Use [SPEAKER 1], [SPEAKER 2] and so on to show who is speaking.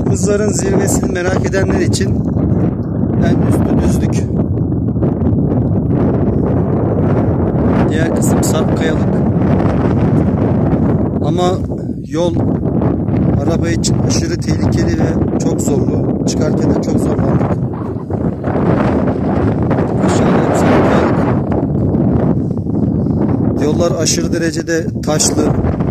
[SPEAKER 1] Buzların zirvesini merak edenler için en üstü düzlük. Diğer kısım sarp kayalık. Ama yol araba için aşırı tehlikeli ve çok zorlu. Çıkarken de çok zorlandık. Aşağıda sarp kayalık. Yollar aşırı derecede taşlı.